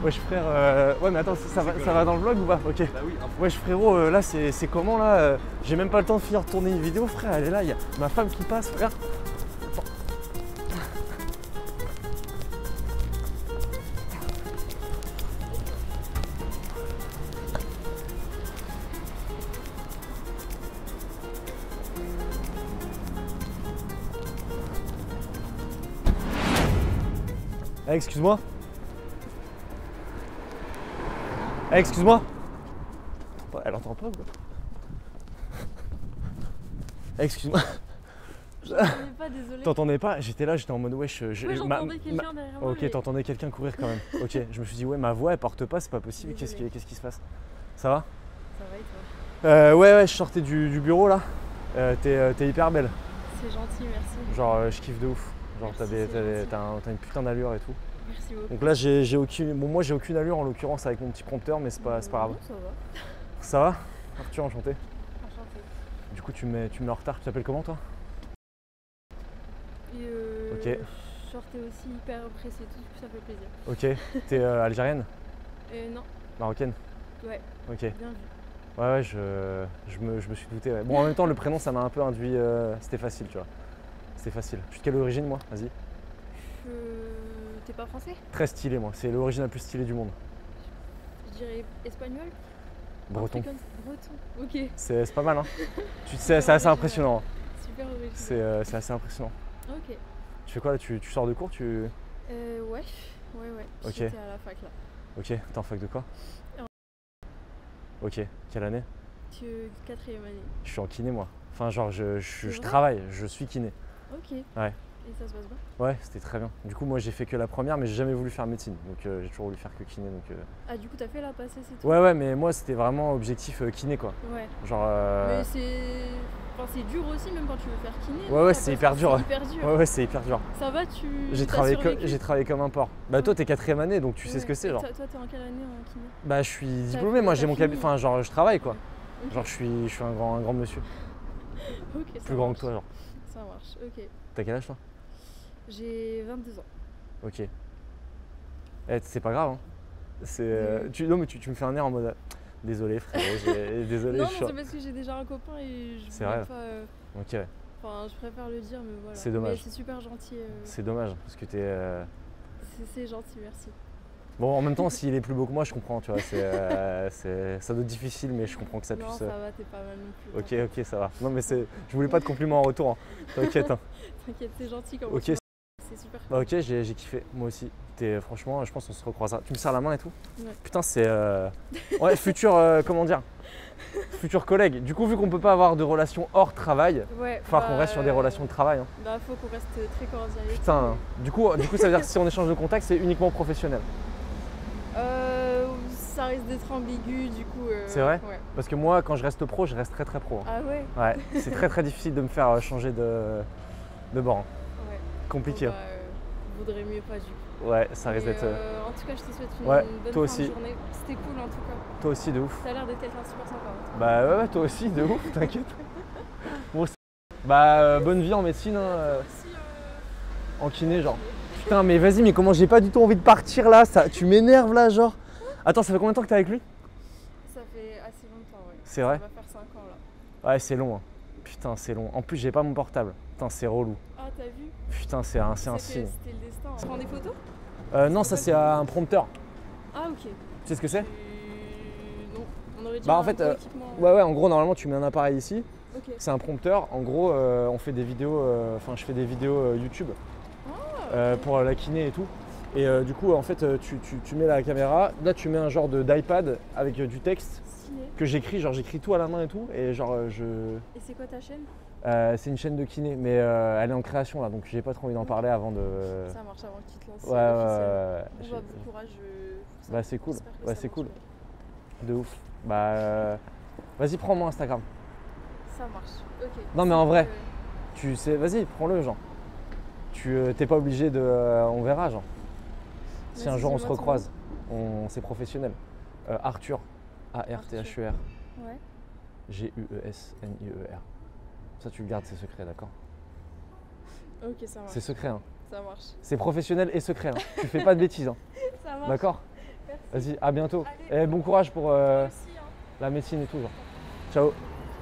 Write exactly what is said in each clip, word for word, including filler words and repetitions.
Wesh frère, euh... ouais mais attends, ça va, ça va dans le vlog ou pas? Ok. Bah oui, Wesh frérot, euh, là c'est comment là euh, j'ai même pas le temps de finir de tourner une vidéo frère, elle est là, il y a ma femme qui passe, frère. Attends. Eh, excuse-moi. Eh, excuse-moi. Elle entend pas ou quoi? Eh, excuse-moi. J'entendais pas, désolé. T'entendais pas? J'étais là, j'étais en mode wesh. Ouais, j'entendais quelqu'un derrière moi. Ok, mais... t'entendais quelqu'un courir quand même. Ok, je me suis dit ouais, ma voix elle porte pas, c'est pas possible. Qu'est-ce qui, qu'est-ce qui se passe? Ça va? Ça va et toi? euh, Ouais, ouais, je sortais du, du bureau là. Euh, T'es euh, hyper belle. C'est gentil, merci. Genre, euh, je kiffe de ouf. Genre, t'as un, une putain d'allure et tout. Merci beaucoup. Donc là, j'ai aucune. Bon, moi j'ai aucune allure en l'occurrence avec mon petit prompteur, mais c'est pas, pas grave. Ça va. Ça va? Arthur, enchanté. Enchanté. Du coup, tu me mets, tu me mets en retard. Tu t'appelles comment toi? Et euh, Ok. Je sortais aussi hyper pressée, tout ça fait plaisir. Ok. T'es euh, algérienne? Euh, non. Marocaine? Ouais. Ok. Bien vu. Ouais, ouais, je, je, me, je me suis douté. Ouais. Bon, en même temps, le prénom, ça m'a un peu induit. Euh, C'était facile, tu vois. C'était facile. Je suis de quelle origine, moi? Vas-y. Je... T'es pas français? Très stylé, moi. C'est l'origine la plus stylée du monde. Je dirais espagnol? Breton. Breton, ok. C'est pas mal, hein. C'est assez impressionnant. Super original. C'est euh, assez impressionnant. Ok. Tu fais quoi là? Tu, tu sors de cours? Tu... Euh, ouais. Ouais, ouais. Ok. J'étais à la fac là. Ok. T'es en fac de quoi? En... Ok. Quelle année? Quatrième année. Je suis en kiné, moi. Enfin, genre, je, je, je vrai? travaille, je suis kiné. Ok. Ouais. Et ça se passe bien? Ouais, c'était très bien. Du coup, moi, j'ai fait que la première, mais j'ai jamais voulu faire médecine. Donc, euh, j'ai toujours voulu faire que kiné. Donc, euh... Ah, du coup, t'as fait la passée, c'est tout? Ouais, ouais, mais moi, c'était vraiment objectif euh, kiné, quoi. Ouais. Genre. Euh... Mais c'est. Enfin, c'est dur aussi, même quand tu veux faire kiné. Ouais, ouais, c'est hyper dur. hyper dur. Ouais, ouais, c'est hyper dur. Ça va, tu. J'ai travaillé, que... travaillé comme un porc. Bah, ouais. Toi, t'es quatrième année, donc tu ouais. sais ce que c'est, genre. Toi, toi, t'es en quelle année en kiné? Bah, je suis diplômé, moi, j'ai mon cabinet. Enfin, genre, je travaille, quoi. Okay. Genre, je suis, je suis un grand, un grand monsieur. Ok, Plus grand que toi, genre. Ça marche, ok. T'as quel âge, toi? J'ai vingt-deux ans. Ok. Eh, c'est pas grave, hein. C'est. Euh, tu... Non, mais tu, tu me fais un air en mode. Désolé, frérot, désolé. Non, non c'est parce que j'ai déjà un copain et je C'est vrai. Pas, euh... Ok, ouais. Enfin, je préfère le dire, mais voilà. C'est dommage. C'est super gentil. Euh... C'est dommage, parce que t'es. Euh... C'est gentil, merci. Bon, en même temps, s'il est plus beau que moi, je comprends, tu vois. C'est, euh, ça doit être difficile, mais je comprends que ça non, puisse. Non, ça va, t'es pas mal non plus. Ok, ok, ça va. Non, mais c'est, je voulais pas de compliments en retour. Hein. T'inquiète. Hein. T'inquiète, c'est gentil comme Ok. C'est super. Bah, ok, j'ai kiffé, moi aussi. Es, franchement, je pense qu'on se recroisera. Tu me serres la main et tout? Ouais. Putain, c'est. Euh... Ouais, futur, euh, comment dire? Futur collègue. Du coup, vu qu'on peut pas avoir de relations hors travail, il ouais, va falloir bah, qu'on reste sur des relations de travail. Hein. Bah, faut qu'on reste très cordial. Putain, hein. du, coup, du coup, ça veut dire que si on échange de contact, c'est uniquement professionnel. Euh, ça risque d'être ambigu, du coup. Euh, c'est vrai? Ouais. Parce que moi, quand je reste pro, je reste très très pro. Hein. Ah ouais? Ouais, c'est très très difficile de me faire changer de, de bord. Hein. Ouais. Compliqué. Bon, bah, euh, vaudrait mieux pas, du coup. Ouais, ça risque d'être. Euh, en tout cas, je te souhaite une ouais, bonne toi fin aussi. de journée. C'était cool en tout cas. Toi aussi, de ouf. T'as l'air d'être quelqu'un de super sympa. Bah ouais, ouais, toi aussi, de ouf, t'inquiète. Bon, bah euh, bonne vie en médecine, hein, euh, aussi, euh... en kiné, genre. Putain, mais vas-y, mais comment j'ai pas du tout envie de partir là, ça, tu m'énerves là, genre. Attends, ça fait combien de temps que t'es avec lui? Ça fait assez longtemps, ouais. C'est vrai? Ça va faire cinq ans là. Ouais, c'est long. Hein. Putain, c'est long. En plus, j'ai pas mon portable. Putain, c'est relou. Ah, t'as vu? Putain, c'est un, un signe. C'était le destin. Tu prends des photos? euh, Non, ça c'est un prompteur. Ah, ok. Tu sais ce que c'est? euh, Non, on aurait dit bah, un en fait, euh, équipement. Ouais, ouais, en gros, normalement, tu mets un appareil ici. Okay. C'est un prompteur. En gros, euh, on fait des vidéos. Enfin, euh, je fais des vidéos euh, YouTube ah, euh, okay. pour la kiné et tout. Et euh, du coup, en fait, tu, tu, tu mets la caméra. Là, tu mets un genre d'iPad avec euh, du texte Stylé. Que j'écris. Genre, j'écris tout à la main et tout. Et genre, euh, je. Et c'est quoi ta chaîne? euh, C'est une chaîne de kiné, mais euh, elle est en création là, donc j'ai pas trop envie d'en parler avant de. Ça marche avant que tu te lances. Ouais, ouais, ouais. Bon, bah, bon courage. Euh, bah, c'est cool. Bah, c'est cool. Bien. De ouf. Bah, euh... vas-y, prends mon Instagram. Ça marche. Ok. Non, mais en vrai, euh... tu sais, vas-y, prends-le, genre. Tu euh, t'es pas obligé de. Euh, on verra, genre. Si un jour on se recroise, on, c'est professionnel. Euh, Arthur, A R T H U R. Ouais. G U E S N I E R. Ça, tu le gardes, c'est secret, d'accord? Ok, ça marche. C'est secret, hein. Ça marche. C'est professionnel et secret, hein. Tu fais pas de bêtises, hein. Ça marche. D'accord? Merci. Vas-y, à bientôt. Et bon courage pour euh, Aussi, hein. la médecine et tout. Genre. Ciao.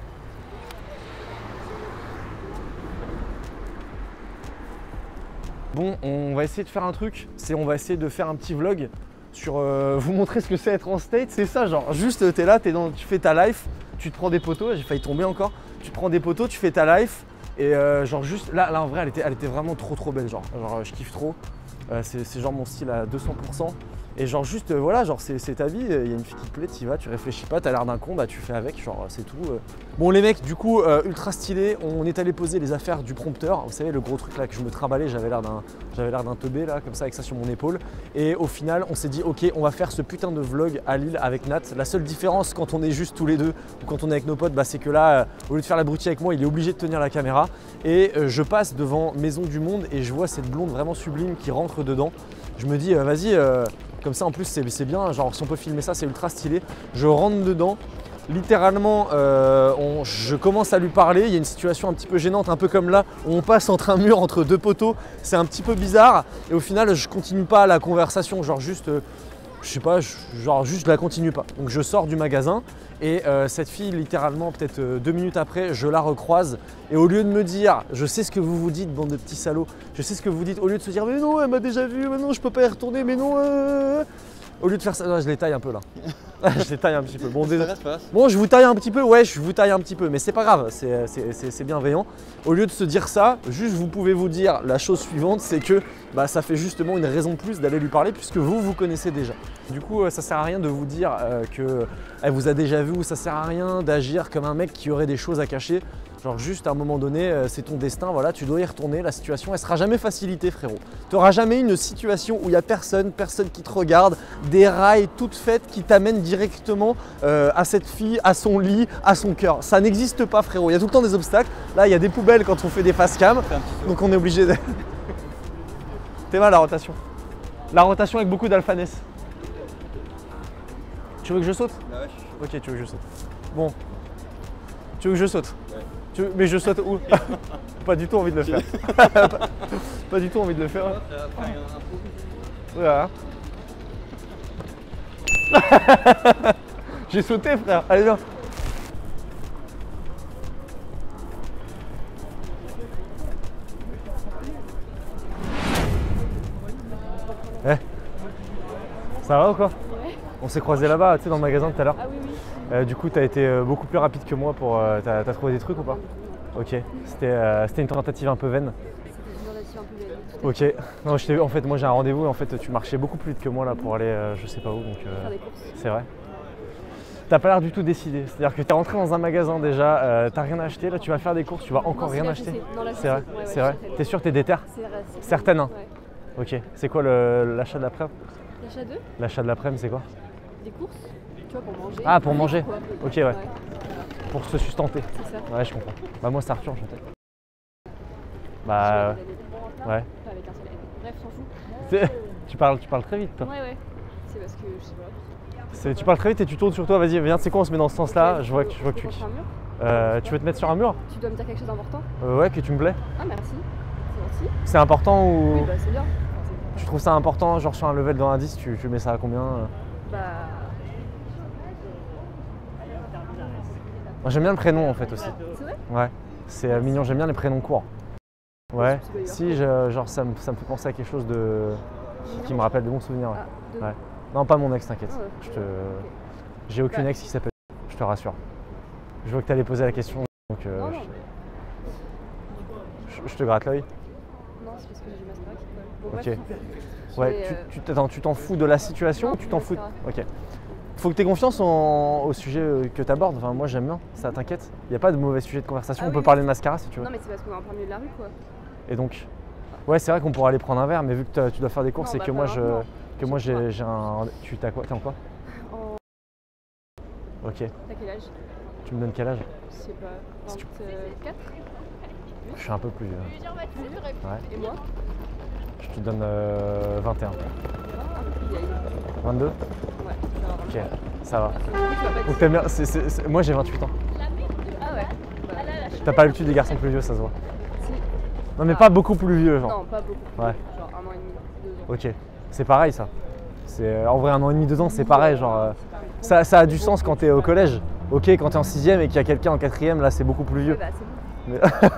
Bon, on va essayer de faire un truc, c'est on va essayer de faire un petit vlog sur euh, vous montrer ce que c'est être en state, c'est ça, genre juste t'es là, t'es dans, tu fais ta life, tu te prends des poteaux, j'ai failli tomber encore, tu te prends des poteaux, tu fais ta life et euh, genre juste là, là en vrai elle était, elle était vraiment trop trop belle, genre, genre je kiffe trop, euh, c'est genre mon style à deux cents pour cent. Et genre juste, euh, voilà, genre c'est ta vie, il y a une fille qui te plaît, t'y vas, tu réfléchis pas, t'as l'air d'un con, bah tu fais avec, genre c'est tout. euh. Bon les mecs, du coup, euh, ultra stylé, on est allé poser les affaires du prompteur, vous savez le gros truc là que je me trimballais, j'avais l'air d'un j'avais l'air d'un teubé là, comme ça, avec ça sur mon épaule. Et au final, on s'est dit, ok, on va faire ce putain de vlog à Lille avec Nat. La seule différence quand on est juste tous les deux, ou quand on est avec nos potes, bah, c'est que là, euh, au lieu de faire l'abruti avec moi, il est obligé de tenir la caméra. Et euh, je passe devant Maison du Monde et je vois cette blonde vraiment sublime qui rentre dedans. Je me dis, euh, vas-y, euh, comme ça en plus c'est bien, genre si on peut filmer ça, c'est ultra stylé. Je rentre dedans, littéralement euh, on, je commence à lui parler, il y a une situation un petit peu gênante, un peu comme là, où on passe entre un mur, entre deux poteaux, c'est un petit peu bizarre. Et au final je continue pas la conversation, genre juste, euh, je sais pas, je, genre juste je la continue pas. Donc je sors du magasin et euh, cette fille littéralement peut-être euh, deux minutes après, je la recroise. Et au lieu de me dire, je sais ce que vous vous dites, bande de petits salauds, je sais ce que vous dites, au lieu de se dire, mais non, elle m'a déjà vu, mais non, je peux pas y retourner, mais non, euh... au lieu de faire ça, non, je les taille un peu là. Je les taille un petit peu. Bon, des... bon, je vous taille un petit peu, ouais, je vous taille un petit peu, mais c'est pas grave, c'est bienveillant. Au lieu de se dire ça, juste vous pouvez vous dire la chose suivante, c'est que bah, ça fait justement une raison de plus d'aller lui parler puisque vous, vous connaissez déjà. Du coup, ça sert à rien de vous dire euh, qu'elle vous a déjà vu, ou ça sert à rien d'agir comme un mec qui aurait des choses à cacher. Genre juste à un moment donné, c'est ton destin, voilà, tu dois y retourner, la situation elle sera jamais facilitée frérot. Tu n'auras jamais une situation où il n'y a personne, personne qui te regarde, des rails toutes faites qui t'amènent directement euh, à cette fille, à son lit, à son cœur. Ça n'existe pas frérot, il y a tout le temps des obstacles. Là il y a des poubelles quand on fait des face cam, donc on est obligé de... T'es mal la rotation. La rotation avec beaucoup d'alphanès. Tu veux que je saute? Bah ouais, je suis chaud. Ok, tu veux que je saute. Bon. Tu veux que je saute? Ouais. Tu veux... Mais je saute où? Pas du tout envie de le faire. pas... pas du tout envie de le faire. Voilà. J'ai sauté frère, allez viens. Eh, ça va ou quoi? Ouais. On s'est croisés là-bas, tu sais, dans le magasin tout à l'heure. Ah oui, oui. Euh, du coup, tu as été euh, beaucoup plus rapide que moi pour... Euh, t'as t'as trouvé des trucs ou pas? Ok, c'était euh, c'était une tentative un peu vaine. C'était une tentative un peu vaine. Ok, non, je t'ai vu, en fait, moi j'ai un rendez-vous et en fait, tu marchais beaucoup plus vite que moi là pour aller euh, je sais pas où, donc... Euh, Faire des courses. c'est vrai. T'as pas l'air du tout décidé, c'est-à-dire que t'es rentré dans un magasin déjà, euh, t'as rien acheté, là tu vas faire des courses, tu vas encore Non, rien la acheter. chaussée. Non, la C'est vrai, chaussée. Ouais, ouais, c'est vrai. certaine. T'es sûr, t'es déter? C'est vrai, c'est- Certaine, hein. Ouais. Ok, c'est quoi le- l'achat de l'après-midi? L'achat d'eux, L'achat de l'après-midi, c'est quoi? des courses, tu vois, pour manger. Ah, pour manger. Quoi. Ok, ouais. Pour se sustenter. C'est ça. Ouais, je comprends. Bah moi c'est Arthur, enchanté. Je Bah vais aller ouais. pas avec un seul N. Bref, s'en fout. C'est- tu parles, tu parles très vite toi. Ouais, ouais. C'est parce que je sais pas. C'est- Tu parles très vite et tu tournes sur toi, vas-y, viens, c'est quoi, on se met dans ce sens-là, je vois que, je vois que tu... Contre un mur. Euh, tu veux te mettre sur un mur? Tu dois me dire quelque chose d'important. euh, Ouais, que tu me plais. Ah, merci. C'est gentil. C'est important ou... Oui, bah c'est bien. Enfin, c'est- Tu trouves ça important, genre sur un level dans un dix, tu, tu mets ça à combien? euh Bah. Moi j'aime bien le prénom en fait aussi. C'est vrai? Ouais, c'est euh, mignon, j'aime bien les prénoms courts. Ouais, C'est pas si, je- genre ça me, ça me fait penser à quelque chose de... qui me rappelle de bons souvenirs. Ouais. Ah, deux. Ouais. Non, pas mon ex, t'inquiète. Ah ouais. Je te... J'ai aucune Bah. ex qui s'appelle, je te rassure. Je vois que t'allais poser la question, donc euh, Non, non, je- mais. je, je te gratte l'œil. Non, c'est parce que j'ai du mascara qui colle. Bon, Ok. bref. Ouais, Mais, tu- euh, tu t'attends, tu t'en fous de la situation Non, ou tu t'en du fous? mascara. Ok. Faut que tu aies confiance en- au sujet euh, que tu abordes. Enfin, moi j'aime bien, ça t'inquiète. Il n'y a pas de mauvais sujet de conversation, Ah on peut oui. parler de mascara si tu veux. Non, mais c'est parce qu'on est en plein milieu de la rue, quoi. Et donc, ouais, c'est vrai qu'on pourrait aller prendre un verre, mais vu que t'as- tu dois faire des courses Non, et bah, que pas moi, je, maintenant. que moi J'ai j'ai j'ai un. Tu t'as quoi? T'es en quoi? En... Ok. T'as quel âge? Tu me donnes quel âge? Je sais pas. Si tu- vingt-quatre? Je suis un peu plus vieux. Ouais. Et moi? Je te donne euh, vingt et un. Un peu plus vieille. vingt-deux? Ouais, je vais avoir Ok, ça va. vingt. Du coup, tu vas pas Donc dire. t'aimes bien. c'est- c'est- c'est- Moi j'ai vingt-huit ans. Ah ouais. Bah, T'as pas l'habitude des garçons plus vieux, ça se voit. si. Non, mais Ah. pas beaucoup plus vieux, genre. Non, pas beaucoup. Ouais. Genre un an et demi, deux ans. Ok, c'est pareil ça. C'est, en vrai, un an et demi, deux ans, c'est pareil. Genre, euh, ça, ça a du sens quand t'es au collège. Ok, quand t'es en sixième et qu'il y a quelqu'un en quatrième, là, c'est beaucoup plus vieux. Ouais, bah, c'est bon. Mais...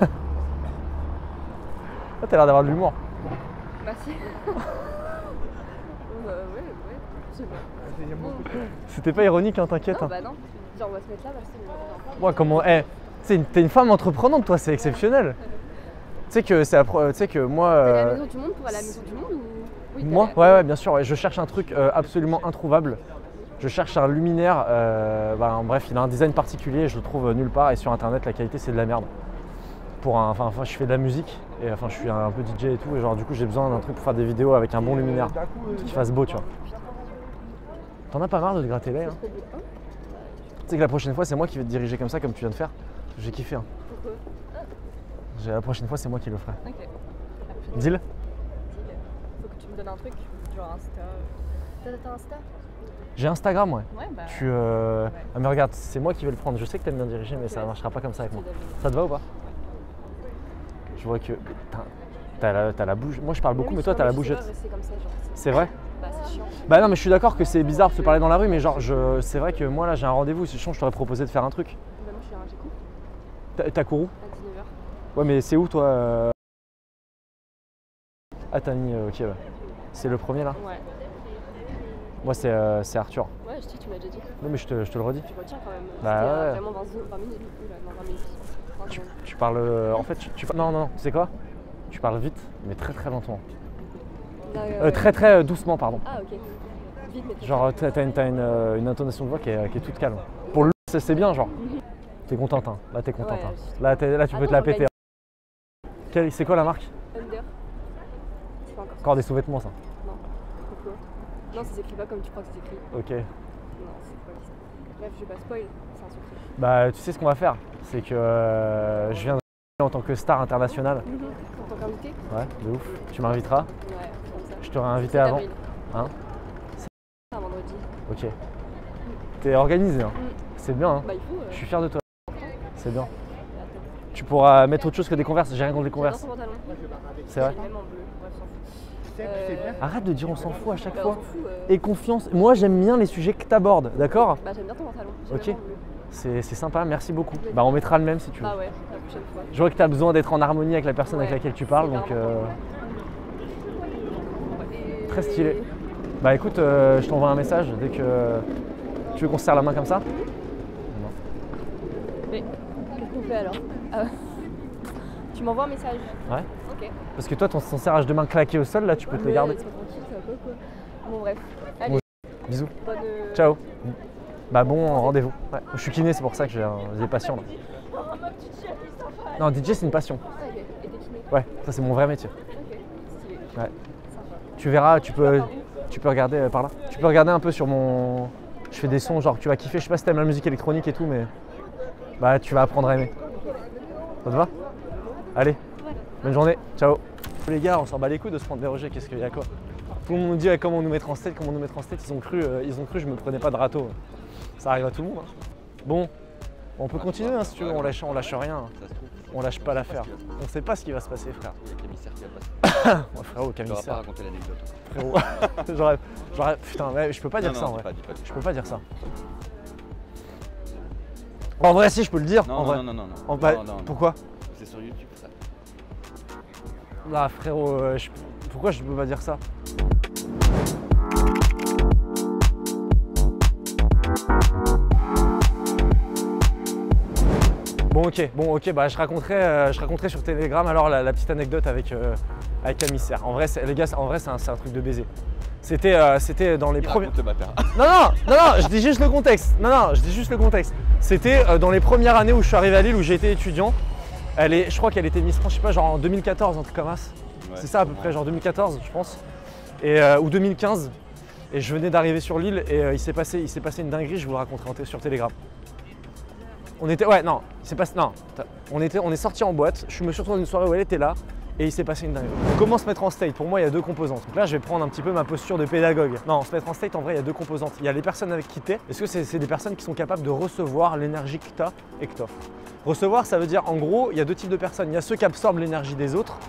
ah, t'as l'air d'avoir de l'humour. Bah si. euh, ouais, ouais, je sais pas. C'était pas ironique, hein, t'inquiète. Non, hein. bah non. Genre, on va se mettre là, bah c'est... Ouais, comment. Eh, t'es une, t'es une femme entreprenante, toi, c'est exceptionnel. Tu sais que c'est la pro- tu sais que moi. T'es à la euh, maison du monde pour aller à la maison du monde ou... Oui, t'es Moi, à la- ouais, ouais, bien sûr. Ouais, je cherche un truc euh, absolument introuvable. Je cherche un luminaire. Euh, bah, en bref, il a un design particulier. Je le trouve nulle part. Et sur internet, la qualité, c'est de la merde. Pour un, enfin, enfin, je fais de la musique et enfin, je suis un, un peu D J et tout. Et genre, du coup, j'ai besoin d'un truc pour faire des vidéos avec un bon luminaire, qui fasse beau, tu vois. T'en as pas marre de te gratter l'œil, hein? Tu sais que la prochaine fois, c'est moi qui vais te diriger comme ça, comme tu viens de faire. J'ai kiffé. Hein. Pourquoi? J'ai- La prochaine fois, c'est moi qui le ferai. Ok. Deal? Faut que tu me donnes un truc, genre Insta. T'as t'as Insta? J'ai Instagram, ouais. Ouais, bah. Tu, euh... Ouais. ah, mais regarde, c'est moi qui vais le prendre. Je sais que t'aimes bien diriger, mais Ok. ça marchera pas comme ça avec Je moi. te donne. Ça te va ou pas? Je vois que t'as- t'as la, t'as la bouche. Moi, je parle beaucoup, Oui, mais toi, non, t'as la je sais bouchette. pas, c'est comme ça, genre. C'est vrai? Bah, c'est chiant. Bah non, mais je suis d'accord que c'est bizarre de se parler dans la rue, mais genre, je... c'est vrai que moi, là, j'ai un rendez-vous. Si je change, je t'aurais proposé de faire un truc. Bah, moi, je suis à un G-Coup T'as t'as couru? à dix-neuf heures. Ouais, mais c'est où, toi euh Ah, t'as mis. euh, ok, ouais. C'est le premier, là? Ouais. Moi, c'est euh, c'est Arthur. Ouais, je sais, tu m'as déjà dit. Non, mais je te, je te le redis. Tu retiens quand même. Bah, C'était, euh, ouais. Vraiment vingt, vingt minutes du coup, là. Non, vingt minutes. vingt Tu, secondes. tu parles. euh, en fait, tu, tu- Non, non, tu sais quoi? Tu parles vite, mais très très lentement. Là, Euh, très très euh, doucement, pardon. Ah, ok. Vite, mais très Genre, t'as t'as une, t'as une, euh, une intonation de voix qui est, qui est toute calme. Pour le c'est c'est bien, genre. T'es contente, hein. Là, t'es contente. Ouais, hein. je suis- Là, t'es- là, tu peux Attends, te la j'organise. péter. Quelle- C'est quoi la marque? Under. C'est pas encore. Encore des sous-vêtements, ça. Non. Pourquoi? Non, ça s'écrit pas comme tu crois que ça s'écrit. Ok. Non, c'est pas ça. Bref, je vais pas spoil. C'est un secret. Bah, tu sais ce qu'on va faire? C'est que euh, je viens de en tant que star internationale. En tant qu'invité? Ouais, de ouf. Tu m'inviteras. Ouais, comme ça. Je t'aurais invité sept avant. avril. Hein? Un vendredi. Ok. T'es organisé, hein. Mm. C'est bien, hein. Bah, il faut. euh, Je suis fier de toi. C'est bien. attends. Tu pourras mettre autre chose que des converses. J'ai rien contre les J'adore converses. son pantalon. C'est vrai. J'ai le même en bleu. Bref, s'en fout. Euh, Arrête de dire on s'en fout à chaque bah, on fois. s'en fout. euh, Et confiance. Moi, j'aime bien les sujets que t'abordes, d'accord? Bah, j'aime bien ton pantalon. J'ai Ok. le même en bleu. C'est c'est sympa, merci beaucoup. Bah, on mettra le même si tu veux. Bah, ouais, la prochaine fois. Je vois que tu as besoin d'être en harmonie avec la personne avec Ouais, laquelle tu parles, c'est donc hyper euh, important. Et- très stylé. Bah écoute, euh, je t'envoie un message dès que tu veux qu'on se serre la main comme ça. Mais qu'est-ce qu'on fait alors? Ah, tu m'envoies un message? Ouais. Ok. Parce que toi, ton, ton serrage de main claqué au sol, là, tu peux te le Mais garder. laisse-moi tranquille, ça va pas quoi. Bon, bref. Allez, Bisous. bonne. euh, Ciao. Bah bon rendez-vous. Ouais. Je suis kiné, c'est pour ça que j'ai un- j'ai des patients là. Non, D J c'est une passion. Ah, ok. Et t'es kiné? Ouais, ça c'est mon vrai métier. Ok. Stylé. Ouais. Sympa. Tu verras, tu peux, par où? tu peux regarder euh, par là. Tu peux regarder un peu sur mon. Je fais des sons, genre tu vas kiffer. Je sais pas si t'aimes la musique électronique et tout, mais bah tu vas apprendre à aimer. Ça te va? Allez, bonne journée, ciao. Les gars, on s'en bat les couilles de se prendre des rejets. Qu'est-ce qu'il y a quoi? Tout le monde nous dit ah, comment nous mettre en state, comment nous mettre en state. Ils ont cru, euh, ils ont cru, je me prenais pas de râteau. Ça arrive à tout le monde. hein. Bon, on peut continuer hein, si tu veux. On lâche, on lâche rien. Ça se trouve, On lâche pas l'affaire. On sait pas ce qui va se passer, frère. il y a Camissaire qui va passer. Ouais, frérot, Tu n'auras pas Camissaire. raconté l'anecdote. Frérot. j'aurais, j'aurais, putain, ouais, je peux pas dire non, ça non, en dis vrai. pas, dis pas, dis Je pas. peux pas dire ça. En vrai, si, je peux le dire. Non, en non, vrai. non, non, non, non. En vrai, Non, non, non. pourquoi? C'est sur YouTube ça. Là, frérot, euh, je- pourquoi je peux pas dire ça? Bon ok, bon ok, bah je raconterai, euh, je raconterai sur Telegram alors la, la petite anecdote avec, euh, avec Camissaire. En vrai, c'est- les gars, c'est- en vrai c'est un, c'est un truc de baiser. C'était, euh, c'était dans les Il premiers. raconte le bâtard. Non, non, non, non, je dis juste le contexte. Non, non, je dis juste le contexte. C'était euh, dans les premières années où je suis arrivé à Lille, où j'étais étudiant. Elle est, je crois qu'elle était Miss France, je sais pas, genre en deux mille quatorze, un truc comme ça. Ouais, C'est ça à peu près, genre deux mille quatorze, je pense. Et, euh, ou deux mille quinze. Et je venais d'arriver sur l'île et euh, il s'est passé, il s'est passé une dinguerie, je vous le raconterai en t- sur Telegram. On était, ouais, non, il s'est passé, non, attends. on était, on est sorti en boîte. Je me suis retrouvé dans une soirée où elle était là. Et il s'est passé une dinguerie. Comment se mettre en state? Pour moi, il y a deux composantes. Donc là, je vais prendre un petit peu ma posture de pédagogue. Non, se mettre en state, en vrai, il y a deux composantes. Il y a les personnes avec qui t'es. Est-ce que c'est c'est des personnes qui sont capables de recevoir l'énergie que t'as et que t'offres? Recevoir, ça veut dire, en gros, il y a deux types de personnes. Il y a ceux qui absorbent l'énergie des autres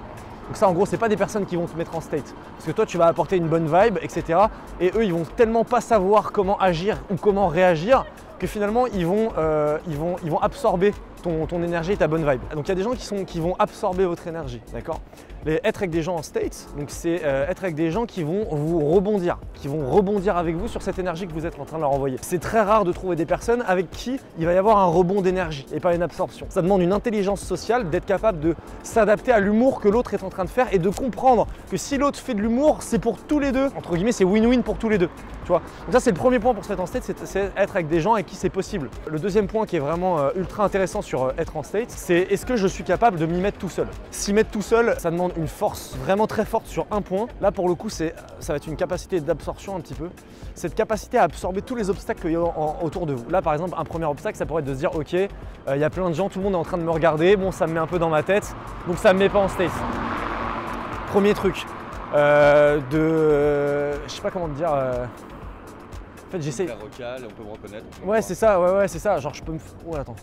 Donc ça en gros c'est pas des personnes qui vont te mettre en state. Parce que toi tu vas apporter une bonne vibe, et cetera. Et eux ils vont tellement pas savoir comment agir ou comment réagir que finalement ils vont, euh, ils vont, ils vont absorber ton, ton énergie et ta bonne vibe. Donc il y a des gens qui, sont, qui vont absorber votre énergie, d'accord? Être avec des gens en state, donc c'est euh, être avec des gens qui vont vous rebondir, qui vont rebondir avec vous sur cette énergie que vous êtes en train de leur envoyer. C'est très rare de trouver des personnes avec qui il va y avoir un rebond d'énergie et pas une absorption. Ça demande une intelligence sociale d'être capable de s'adapter à l'humour que l'autre est en train de faire et de comprendre que si l'autre fait de l'humour, c'est pour tous les deux. Entre guillemets, c'est win-win pour tous les deux. Tu vois. Donc ça c'est le premier point pour se mettre en state, c'est être avec des gens avec qui c'est possible. Le deuxième point qui est vraiment euh, ultra intéressant sur euh, être en state, c'est est-ce que je suis capable de m'y mettre tout seul. S'y mettre tout seul, ça demande une force vraiment très forte sur un point. Là pour le coup, c'est ça va être une capacité d'absorption un petit peu. Cette capacité à absorber tous les obstacles qu'il y a en, autour de vous. Là par exemple, un premier obstacle, ça pourrait être de se dire ok, il euh, y a plein de gens, tout le monde est en train de me regarder, bon ça me met un peu dans ma tête, donc ça me met pas en state. Premier truc, euh, de, euh, je sais pas comment te dire. Euh, En fait, j'essaie. Rocal, on peut me reconnaître. On peut Ouais, me c'est ça, ouais, ouais, c'est ça. Genre, je peux me. Ouais, attends.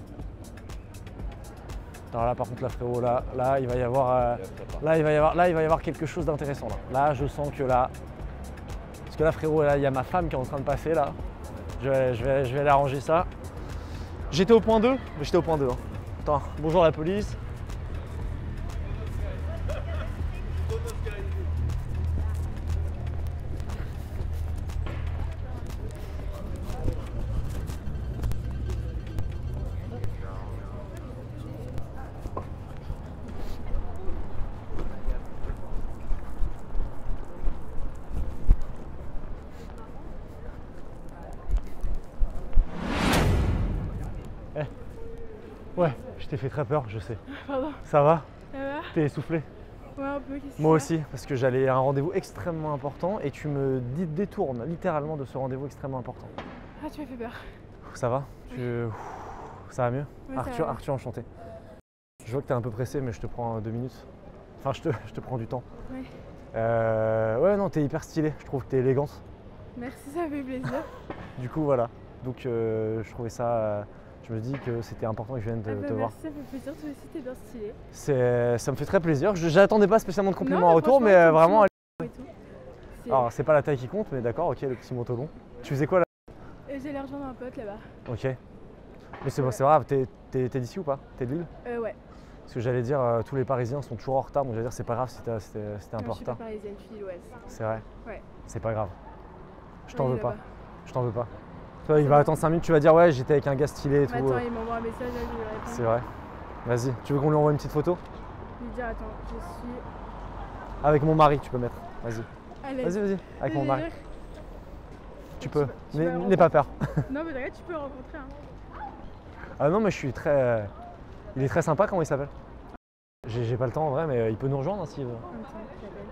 Alors là, par contre, là, frérot, là, là, il va y avoir, euh, là, il va y avoir, là, il va y avoir quelque chose d'intéressant là. Là, je sens que là, parce que là, frérot, là, il y a ma femme qui est en train de passer là. Je vais, je vais, je vais aller arranger ça. J'étais au point deux, mais j'étais au point deux. Hein. Attends, bonjour la police. Ouais, je t'ai fait très peur, je sais. Pardon. Ça va? Ça va? T'es essoufflé? Ouais, un peu. Qu'est-ce Moi qu'il y a? aussi, parce que j'allais à un rendez-vous extrêmement important et tu me dis- détournes littéralement de ce rendez-vous extrêmement important. Ah, tu m'as fait peur. Ça va? Tu... Ça va mieux? Ouais, ça Arthur, va. Arthur, enchanté. Je vois que t'es un peu pressé, mais je te prends deux minutes. Enfin, je te, je te prends du temps. Ouais. Euh, ouais, non, t'es hyper stylée. Je trouve que t'es élégante. Merci, ça fait plaisir. Du coup, voilà. Donc, euh, je trouvais ça. euh, Je me dis que c'était important que je vienne te, Ah bah te voir. merci, ça fait plaisir. Toi aussi, t'es bien stylé. C'est, ça me fait très plaisir. Je n'attendais pas spécialement de compliments Non, en mais retour, franchement, mais euh, ton vraiment. Et tout. C'est- Alors, c'est pas la taille qui compte, mais d'accord, ok, le petit manteau long. Tu faisais quoi là? Euh, J'ai l'air rejoindre un pote là-bas. Ok. Mais c'est c'est grave, t'es t'es- t'es d'ici ou pas? T'es de Lille? Euh, ouais. Parce que j'allais dire, euh, tous les Parisiens sont toujours en retard, donc j'allais dire, c'est pas grave si t'as- c'était c'était un Non, peu en je suis pas retard. parisienne, je suis lilloise. C'est vrai? Ouais. C'est pas grave. Je t'en Ouais, veux là-bas. pas. Je t'en veux pas. Toi, il C'est va bon. attendre cinq minutes, tu vas dire, ouais, j'étais avec un gars stylé et tout. Mais attends, euh, il m'envoie un message, là, je vais lui répondre. C'est vrai. Vas-y, tu veux qu'on lui envoie une petite photo? Je vais lui dire, attends, je suis. Avec mon mari, tu peux mettre. Vas-y. Allez. Vas-y, vas-y. Avec mon mari. Tu peux. vas- tu N'aie vas le n'aie pas peur. Non, mais t'inquiète, tu peux le rencontrer. Hein. Ah non, mais je suis très. euh, Il est très sympa, comment il s'appelle? J'ai j'ai pas le temps en vrai, mais euh, il peut nous rejoindre hein, s'il veut. Attends, je l'appelle.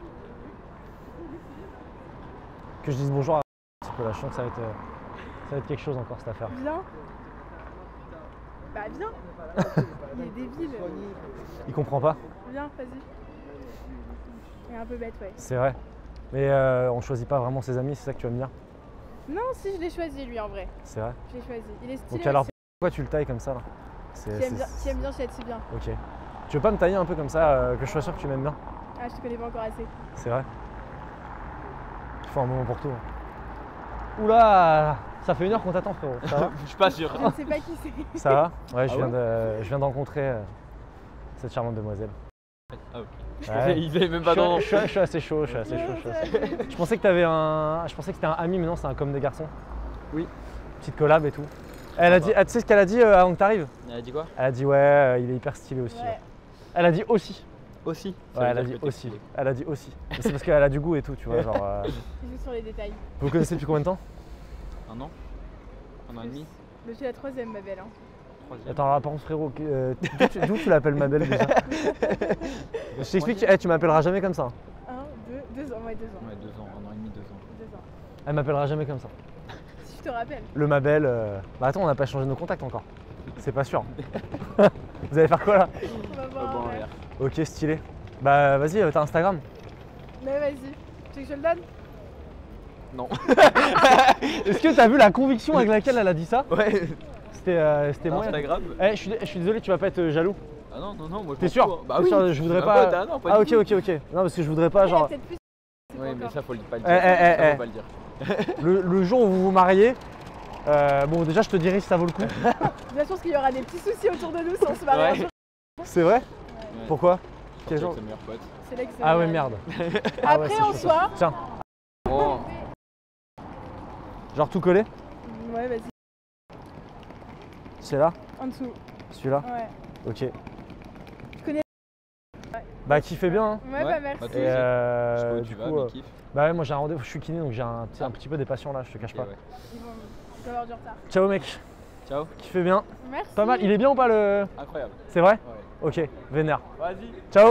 Que je dise bonjour à un petit peu là, je sens que ça va être, euh, ça va être quelque chose encore cette affaire. Viens. Bah, viens. Il est débile. Il comprend pas, Viens, vas-y. Il est un peu bête, ouais. c'est vrai. Mais euh, on choisit pas vraiment ses amis, c'est ça que tu vas me dire? Non, si, je l'ai choisi, lui, en vrai. C'est vrai. Je l'ai choisi. Il est stylé. Donc alors aussi. pourquoi tu le tailles comme ça là? C'est- Qui aime c'est- bien, qui aime bien, je c'est bien. Ok. Tu veux pas me tailler un peu comme ça, euh, que je sois sûr que tu m'aimes bien? Ah, je te connais pas encore assez. C'est vrai. Il faut un moment pour tout. hein. Oula, ça fait une heure qu'on t'attend frérot, ça va? Je suis pas sûr. Je ne sais pas qui c'est. Ça va? Ouais, je Ah viens ouais de, je viens de rencontrer euh, cette charmante demoiselle. Ah ok. Ouais. Il est même pas Je suis- dans. je, suis, je suis assez chaud, je suis assez chaud. Je, suis assez chaud. Je pensais que t'avais un, je pensais que c'était un ami, mais non, c'est un com des garçons. Oui. Petite collab et tout. Elle a dit, ah, tu sais ce qu'elle a dit euh, avant que t'arrives? Il a dit quoi? Elle a dit ouais, euh, il est hyper stylé aussi. Ouais. ouais. Elle a dit aussi. Aussi. Ouais, elle a dit aussi. Elle a dit aussi. Mais c'est parce qu'elle a du goût et tout, tu vois. Genre, euh, Je joue sur les détails. vous vous connaissez depuis combien de temps? Un an? Un an et demi? Je suis la troisième, ma belle. Hein. Troisième? Attends, alors, par contre, frérot, euh, d'où tu, d'où tu l'appelles ma belle déjà? Je t'explique, eh, tu m'appelleras jamais comme ça. Un, deux, deux ans, ouais, deux ans. Ouais, deux ans, un an et demi, deux ans. Deux ans. Elle m'appellera jamais comme ça. Si je te rappelle. Le ma belle. euh, Bah attends, on n'a pas changé nos contacts encore. C'est pas sûr. Vous allez faire quoi là? On va Pas voir. bon, un en verre. l'air. Ok, stylé. Bah vas-y, euh, t'as Instagram? Mais vas-y. Tu veux que je le donne? Non. Est-ce que t'as vu la conviction avec laquelle elle a dit ça? Ouais. C'était euh, c'était moi. Instagram? Eh, je suis, je suis désolé, tu vas pas être euh, jaloux. Ah non, non, non, moi je T'es m'en sûr? fous, hein. Bah T'es oui. sûr, je voudrais Un pas. pote, ah non, pas Ah, du ok, tout. ok, ok. Non, parce que je voudrais pas, Ouais, genre. peut-être plus. c'est Ouais, pas mais encore. ça faut le- pas le Eh, dire. eh, eh, Ça, eh. faut pas le dire. Le, le jour où vous vous mariez, euh, bon, déjà, je te dirai si ça vaut le coup. Bien sûr qu'il y aura des petits soucis autour de nous si on se marie un Ouais. jour. C'est vrai? Ouais. Pourquoi? Quel Surtout genre? avec ses meilleurs potes. C'est là que c'est Ah ouais, mal. merde. Ah ouais, Après, c'est en chaud. soi. Tiens, Oh. genre tout collé? Ouais, vas-y. C'est là? En dessous. Celui-là? Ouais. Ok. Tu connais? Bah, kiffez bien, hein. Ouais, bah merci. Bah, Et toi aussi. euh, Je sais pas où du tu coup, vas, mais euh, kiffe. bah ouais, moi j'ai un rendez-vous, je suis kiné donc j'ai un, petit- un petit peu des patients là, je te cache Ok, pas. ouais. Ils vont ils vont avoir du retard. Ciao mec, Ciao. kiffez bien. Merci. Pas mal, il est bien ou pas le. Incroyable. C'est vrai? Ouais. Ok, vénère. Vas-y. Ciao.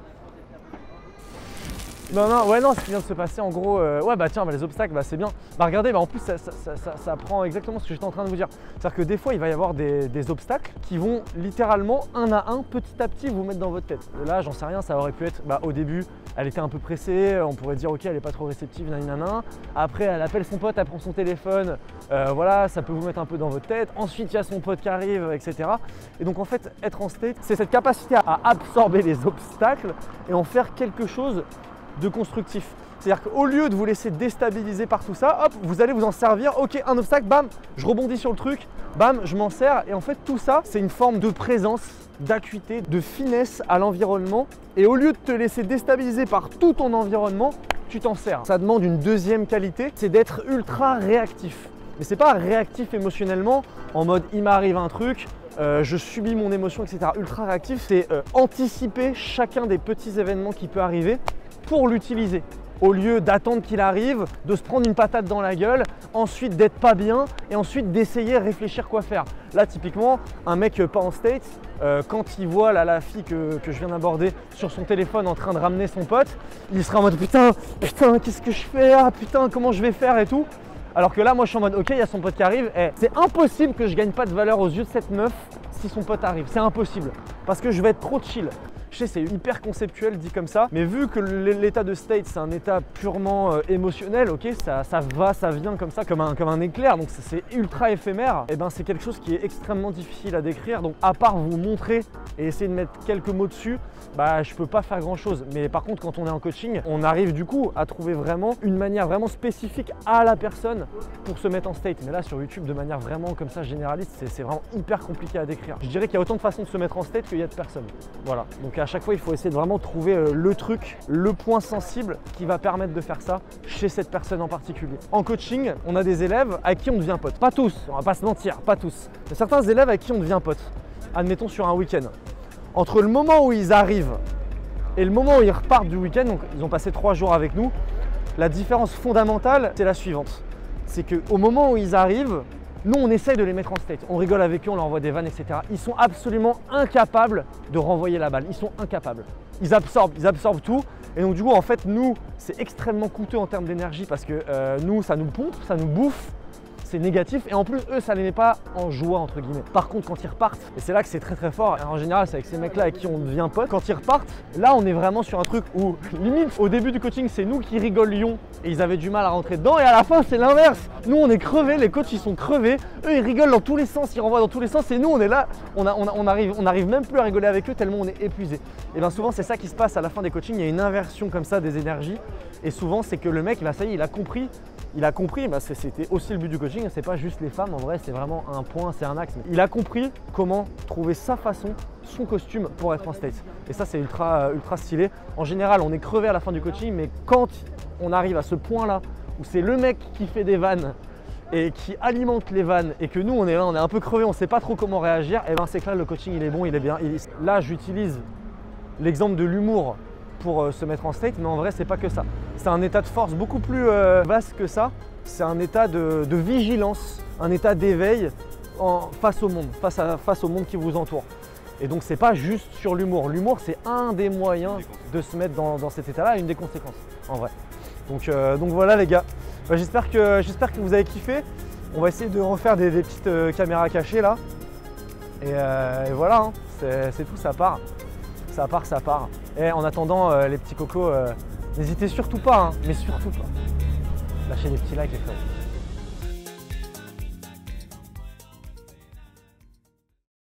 Non, non, ouais, non, ce qui vient de se passer en gros, euh, ouais, bah tiens, bah, les obstacles, bah c'est bien. Bah regardez, bah en plus, ça, ça, ça, ça- ça prend exactement ce que j'étais en train de vous dire. C'est-à-dire que des fois, il va y avoir des, des obstacles qui vont littéralement, un à un, petit à petit, vous mettre dans votre tête. Et là, j'en sais rien, ça aurait pu être, bah au début, elle était un peu pressée, on pourrait dire, ok, elle est pas trop réceptive, nanana. Après, elle appelle son pote, elle prend son téléphone, euh, voilà, ça peut vous mettre un peu dans votre tête. Ensuite, il y a son pote qui arrive, et cetera. Et donc, en fait, être en state, c'est cette capacité à absorber les obstacles et en faire quelque chose de constructif. C'est-à-dire qu'au lieu de vous laisser déstabiliser par tout ça, hop, vous allez vous en servir, ok, un obstacle, bam, je rebondis sur le truc, bam, je m'en sers. Et en fait, tout ça, c'est une forme de présence, d'acuité, de finesse à l'environnement. Et au lieu de te laisser déstabiliser par tout ton environnement, tu t'en sers. Ça demande une deuxième qualité, c'est d'être ultra réactif. Mais c'est pas réactif émotionnellement, en mode il m'arrive un truc, euh, je subis mon émotion, et cetera. Ultra réactif, c'est euh, anticiper chacun des petits événements qui peut arriver pour l'utiliser. Au lieu d'attendre qu'il arrive, de se prendre une patate dans la gueule, ensuite d'être pas bien et ensuite d'essayer de réfléchir quoi faire. Là, typiquement, un mec pas en state, euh, quand il voit là, la fille que, que je viens d'aborder sur son téléphone en train de ramener son pote, il sera en mode putain, putain, qu'est-ce que je fais? Ah putain, comment je vais faire et tout. Alors que là, moi je suis en mode ok, il y a son pote qui arrive. Eh, c'est impossible que je gagne pas de valeur aux yeux de cette meuf si son pote arrive. C'est impossible. Parce que je vais être trop chill. Je sais, c'est hyper conceptuel dit comme ça, mais vu que l'état de state c'est un état purement euh, émotionnel, ok, ça, ça va, ça vient comme ça, comme un, comme un éclair, donc c'est ultra éphémère, et ben c'est quelque chose qui est extrêmement difficile à décrire. Donc à part vous montrer et essayer de mettre quelques mots dessus, bah je peux pas faire grand chose. Mais par contre, quand on est en coaching, on arrive du coup à trouver vraiment une manière vraiment spécifique à la personne pour se mettre en state. Mais là sur YouTube, de manière vraiment comme ça généraliste, c'est vraiment hyper compliqué à décrire. Je dirais qu'il y a autant de façons de se mettre en state qu'il y a de personnes. Voilà. Donc à chaque fois, il faut essayer de vraiment trouver euh, le truc, le point sensible qui va permettre de faire ça chez cette personne en particulier. En coaching, on a des élèves à qui on devient pote. Pas tous, on va pas se mentir, pas tous. Il y a certains élèves à qui on devient pote. Admettons sur un week-end. Entre le moment où ils arrivent et le moment où ils repartent du week-end, donc ils ont passé trois jours avec nous, la différence fondamentale, c'est la suivante. C'est qu'au moment où ils arrivent, nous, on essaye de les mettre en state. On rigole avec eux, on leur envoie des vannes, et cetera. Ils sont absolument incapables de renvoyer la balle. Ils sont incapables. Ils absorbent, ils absorbent tout. Et donc, du coup, en fait, nous, c'est extrêmement coûteux en termes d'énergie parce que euh, nous, ça nous pompe, ça nous bouffe. C'est négatif et en plus eux ça les met pas en joie entre guillemets. Par contre quand ils repartent, et c'est là que c'est très très fort, et en général c'est avec ces mecs là avec qui on devient pote, quand ils repartent, là on est vraiment sur un truc où limite au début du coaching c'est nous qui rigolions et ils avaient du mal à rentrer dedans, et à la fin c'est l'inverse. Nous on est crevés, les coachs ils sont crevés, eux ils rigolent dans tous les sens, ils renvoient dans tous les sens, et nous on est là, on, a, on, a, on, arrive, on arrive même plus à rigoler avec eux tellement on est épuisé. Et bien souvent c'est ça qui se passe à la fin des coachings, il y a une inversion comme ça des énergies, et souvent c'est que le mec là ça y est il a compris. Il a compris, bah c'était aussi le but du coaching, c'est pas juste les femmes, en vrai c'est vraiment un point, c'est un axe. Il a compris comment trouver sa façon, son costume pour être en state. Et ça c'est ultra, ultra stylé. En général on est crevé à la fin du coaching, mais quand on arrive à ce point là, où c'est le mec qui fait des vannes et qui alimente les vannes, et que nous on est là, on est un peu crevé, on sait pas trop comment réagir, et ben c'est que là le coaching il est bon, il est bien. Il... Là j'utilise l'exemple de l'humour pour se mettre en state, mais en vrai c'est pas que ça. C'est un état de force beaucoup plus euh, vaste que ça. C'est un état de, de vigilance, un état d'éveil face au monde, face, à, face au monde qui vous entoure. Et donc c'est pas juste sur l'humour. L'humour c'est un des moyens de se mettre dans, dans cet état-là, une des conséquences en vrai. Donc, euh, donc voilà les gars, bah, j'espère que, j'espère que vous avez kiffé. On va essayer de refaire des, des petites euh, caméras cachées là. Et, euh, et voilà, hein. C'est tout, ça part. Ça part, ça part. Et en attendant, euh, les petits cocos, euh, n'hésitez surtout pas, hein, mais surtout pas. Lâchez des petits likes les frères.